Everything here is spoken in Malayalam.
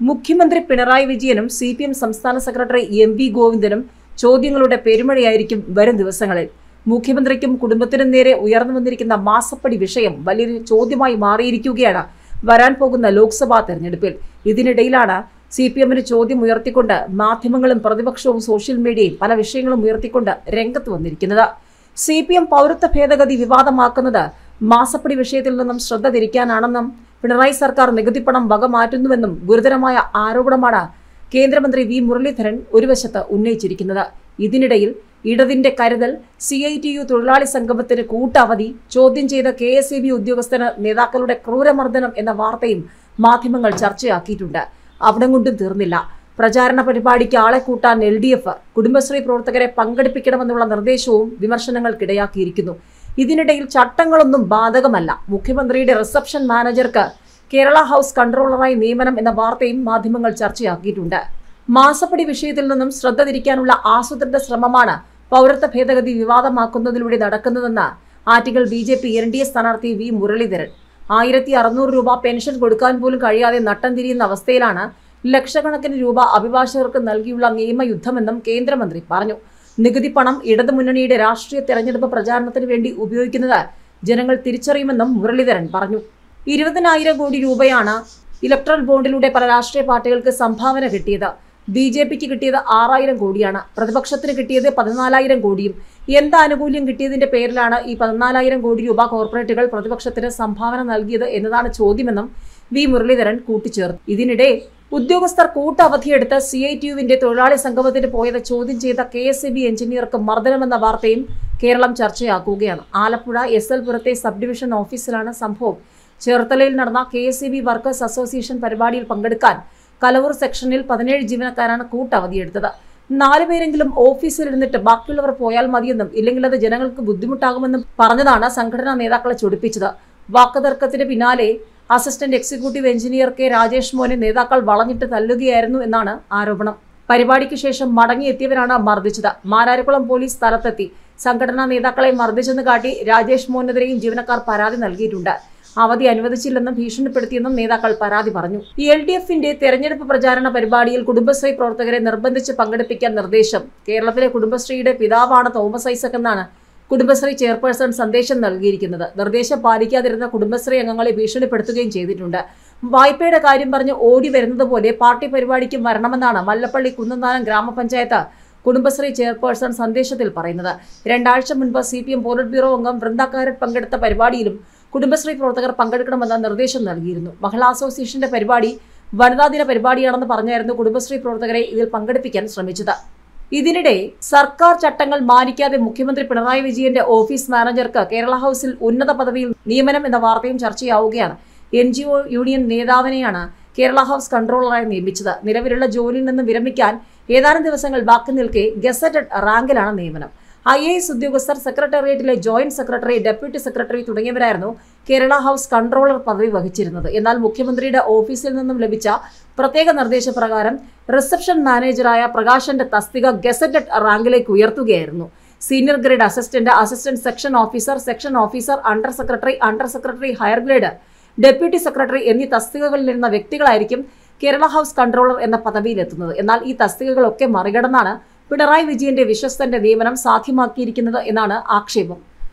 മുഖ്യമന്ത്രി പിണറായി വിജയനും CPM സംസ്ഥാന സെക്രട്ടറി MV ഗോവിന്ദനും ചോദ്യങ്ങളുടെ പെരുമഴയായിരിക്കും വരും ദിവസങ്ങളിൽ. മുഖ്യമന്ത്രിക്കും കുടുംബത്തിനും നേരെ ഉയർന്നു വന്നിരിക്കുന്ന മാസപ്പടി വിഷയം വലിയൊരു ചോദ്യമായി മാറിയിരിക്കുകയാണ് വരാൻ പോകുന്ന ലോക്സഭാ തെരഞ്ഞെടുപ്പിൽ. ഇതിനിടയിലാണ് CPMന് ചോദ്യം ഉയർത്തിക്കൊണ്ട് മാധ്യമങ്ങളും പ്രതിപക്ഷവും സോഷ്യൽ മീഡിയയും പല വിഷയങ്ങളും ഉയർത്തിക്കൊണ്ട് രംഗത്ത് വന്നിരിക്കുന്നത്. CPM പൗരത്വ ഭേദഗതി വിവാദമാക്കുന്നത് മാസപ്പടി വിഷയത്തിൽ നിന്നും ശ്രദ്ധ തിരിക്കാനാണെന്നും പിണറായി സർക്കാർ നികുതിപ്പണം വകമാറ്റുന്നുവെന്നും ഗുരുതരമായ ആരോപണമാണ് കേന്ദ്രമന്ത്രി V മുരളീധരൻ ഒരു വശത്ത് ഉന്നയിച്ചിരിക്കുന്നത്. ഇതിനിടയിൽ ഇടതിന്റെ കരുതൽ, CITU തൊഴിലാളി സംഗമത്തിന് കൂട്ടവധി, ചോദ്യം ചെയ്ത KSEB ഉദ്യോഗസ്ഥന് നേതാക്കളുടെ ക്രൂരമർദ്ദനം എന്ന വാർത്തയും മാധ്യമങ്ങൾ ചർച്ചയാക്കിയിട്ടുണ്ട്. അവിടം കൊണ്ടും തീർന്നില്ല. പ്രചാരണ പരിപാടിക്ക് ആളെ കൂട്ടാൻ LDF കുടുംബശ്രീ പ്രവർത്തകരെ പങ്കെടുപ്പിക്കണമെന്നുള്ള നിർദ്ദേശവും വിമർശനങ്ങൾക്കിടയാക്കിയിരിക്കുന്നു. ഇതിനിടയിൽ ചട്ടങ്ങളൊന്നും ബാധകമല്ല, മുഖ്യമന്ത്രിയുടെ റിസപ്ഷൻ മാനേജർക്ക് കേരള ഹൗസ് കൺട്രോളറായി നിയമനം എന്ന വാർത്തയും മാധ്യമങ്ങൾ ചർച്ചയാക്കിയിട്ടുണ്ട്. മാസപ്പടി വിഷയത്തിൽ നിന്നും ശ്രദ്ധ തിരിക്കാനുള്ള ആസൂത്രിത ശ്രമമാണ് പൗരത്വ ഭേദഗതി വിവാദമാക്കുന്നതിലൂടെ നടക്കുന്നതെന്ന് ആറ്റിങ്ങൽ BJP NDA സ്ഥാനാർത്ഥി V മുരളീധരൻ. 1600 രൂപ പെൻഷൻ കൊടുക്കാൻ പോലും കഴിയാതെ നട്ടം തിരിയുന്ന അവസ്ഥയിലാണ് ലക്ഷക്കണക്കിന് രൂപ അഭിഭാഷകർക്ക് നൽകിയുള്ള നിയമയുദ്ധമെന്നും കേന്ദ്രമന്ത്രി പറഞ്ഞു. നികുതി പണം ഇടതുമുന്നണിയുടെ രാഷ്ട്രീയ തെരഞ്ഞെടുപ്പ് പ്രചാരണത്തിന് വേണ്ടി ഉപയോഗിക്കുന്നത് ജനങ്ങൾ തിരിച്ചറിയുമെന്നും മുരളീധരൻ പറഞ്ഞു. 20,000 കോടി രൂപയാണ് ഇലക്ട്രൽ ബോണ്ടിലൂടെ പല രാഷ്ട്രീയ പാർട്ടികൾക്ക് സംഭാവന കിട്ടിയത്. BJPക്ക് കിട്ടിയത് 6,000 കോടിയാണ്. പ്രതിപക്ഷത്തിന് കിട്ടിയത് 14,000 കോടിയും. എന്ത് ആനുകൂല്യം കിട്ടിയതിന്റെ പേരിലാണ് ഈ 14,000 കോടി രൂപ കോർപ്പറേറ്റുകൾ പ്രതിപക്ഷത്തിന് സംഭാവന നൽകിയത് എന്നതാണ് ചോദ്യമെന്നും V മുരളീധരൻ കൂട്ടിച്ചേർത്തു. ഇതിനിടെ ഉദ്യോഗസ്ഥർ കൂട്ടവധിയെടുത്ത് CITUവിന്റെ തൊഴിലാളി സംഗമത്തിന് പോയത് ചോദ്യം ചെയ്ത KSEB എഞ്ചിനീയർക്ക് മർദ്ദനമെന്ന വാർത്തയും കേരളം ചർച്ചയാക്കുകയാണ്. ആലപ്പുഴ SL പുരത്തെ സബ് ഡിവിഷൻ ഓഫീസിലാണ് സംഭവം. ചേർത്തലയിൽ നടന്ന KSEB വർക്കേഴ്സ് അസോസിയേഷൻ പരിപാടിയിൽ പങ്കെടുക്കാൻ കലവൂർ സെക്ഷനിൽ 17 ജീവനക്കാരാണ് കൂട്ടവധിയെടുത്തത്. 4 പേരെങ്കിലും ഓഫീസിലിരുന്നിട്ട് ബാക്കിയുള്ളവർ പോയാൽ മതിയെന്നും ഇല്ലെങ്കിൽ അത് ജനങ്ങൾക്ക് ബുദ്ധിമുട്ടാകുമെന്നും പറഞ്ഞതാണ് സംഘടനാ നേതാക്കളെ ചൊടിപ്പിച്ചത്. വാക്കുതർക്കത്തിന് പിന്നാലെ assistant executive engineer K Rajesh മോനെ നേതാക്കൾ വളഞ്ഞിട്ട് തല്ലുകയായിരുന്നു എന്നാണ് ആരോപണം. പരിപാടിക്ക് ശേഷം മടങ്ങിയെത്തിയവരാണ് മർദ്ദിച്ചത്. മാരാരിക്കുളം പോലീസ് സ്ഥലത്തെത്തി സംഘടനാ നേതാക്കളെ മർദ്ദിച്ചെന്ന് കാട്ടി രാജേഷ് മോനെതിരെയും ജീവനക്കാർ പരാതി നൽകിയിട്ടുണ്ട്. അവധി അനുവദിച്ചില്ലെന്നും ഭീഷണിപ്പെടുത്തിയെന്നും നേതാക്കൾ പരാതി പറഞ്ഞു. LDFന്റെ തെരഞ്ഞെടുപ്പ് പ്രചാരണ പരിപാടിയിൽ കുടുംബശ്രീ പ്രവർത്തകരെ നിർബന്ധിച്ച് പങ്കെടുപ്പിക്കാൻ നിർദ്ദേശം. കേരളത്തിലെ കുടുംബശ്രീയുടെ പിതാവാണ് തോമസ് ഐസക് എന്നാണ് കുടുംബശ്രീ ചെയർപേഴ്സൺ സന്ദേശം നൽകിയിരിക്കുന്നത്. നിർദ്ദേശം പാലിക്കാതിരുന്ന കുടുംബശ്രീ അംഗങ്ങളെ ഭീഷണിപ്പെടുത്തുകയും ചെയ്തിട്ടുണ്ട്. വായ്പയുടെ കാര്യം പറഞ്ഞ് ഓടി വരുന്നത് പോലെ പാർട്ടി പരിപാടിക്കും വരണമെന്നാണ് മല്ലപ്പള്ളി കുന്നന്താനം ഗ്രാമപഞ്ചായത്ത് കുടുംബശ്രീ ചെയർപേഴ്സൺ സന്ദേശത്തിൽ പറയുന്നത്. 2 ആഴ്ച മുൻപ് CPM പോളിറ്റ് ബ്യൂറോ അംഗം വൃന്ദാക്കാരറ്റ് പങ്കെടുത്ത പരിപാടിയിലും കുടുംബശ്രീ പ്രവർത്തകർ പങ്കെടുക്കണമെന്ന നിർദ്ദേശം നൽകിയിരുന്നു. മഹിളാ അസോസിയേഷന്റെ പരിപാടി വനിതാ ദിന പരിപാടിയാണെന്ന് പറഞ്ഞായിരുന്നു കുടുംബശ്രീ പ്രവർത്തകരെ ഇതിൽ പങ്കെടുപ്പിക്കാൻ ശ്രമിച്ചത്. ഇതിനിടെ സർക്കാർ ചട്ടങ്ങൾ മാനിക്കാതെ മുഖ്യമന്ത്രി പിണറായി വിജയന്റെ ഓഫീസ് മാനേജർക്ക് കേരള ഹൗസിൽ ഉന്നത പദവിയിൽ നിയമനം എന്ന വാർത്തയും ചർച്ചയാവുകയാണ്. NGO യൂണിയൻ നേതാവിനെയാണ് കേരള ഹൗസ് കൺട്രോളറായി നിയമിച്ചത്. നിലവിലുള്ള ജോലിയിൽ നിന്ന് വിരമിക്കാൻ ഏതാനും ദിവസങ്ങൾ ബാക്കി നിൽക്കെ ഗസറ്റഡ് റാങ്കിലാണ് നിയമനം. IAS ഉദ്യോഗസ്ഥർ, സെക്രട്ടേറിയറ്റിലെ ജോയിന്റ് സെക്രട്ടറി, ഡെപ്യൂട്ടി സെക്രട്ടറി തുടങ്ങിയവരായിരുന്നു കേരള ഹൗസ് കൺട്രോളർ പദവി വഹിച്ചിരുന്നത്. എന്നാൽ മുഖ്യമന്ത്രിയുടെ ഓഫീസിൽ നിന്നും ലഭിച്ച പ്രത്യേക നിർദ്ദേശപ്രകാരം റിസപ്ഷൻ മാനേജറായ പ്രകാശന്റെ തസ്തിക ഗസറ്റഡ് റാങ്കിലേക്ക് ഉയർത്തുകയായിരുന്നു. Senior grade assistant, assistant section officer, under secretary, higher grade, deputy secretary എന്നീ തസ്തികകളിലിരുന്ന വ്യക്തികളായിരിക്കും കേരള ഹൗസ് കൺട്രോളർ എന്ന പദവിയിലെത്തുന്നത്. എന്നാൽ ഈ തസ്തികകളൊക്കെ മറികടന്നാണ് പിണറായി വിജയന്റെ വിശ്വസ്തന്റെ നിയമനം സാധ്യമാക്കിയിരിക്കുന്നത് എന്നാണ് ആക്ഷേപം.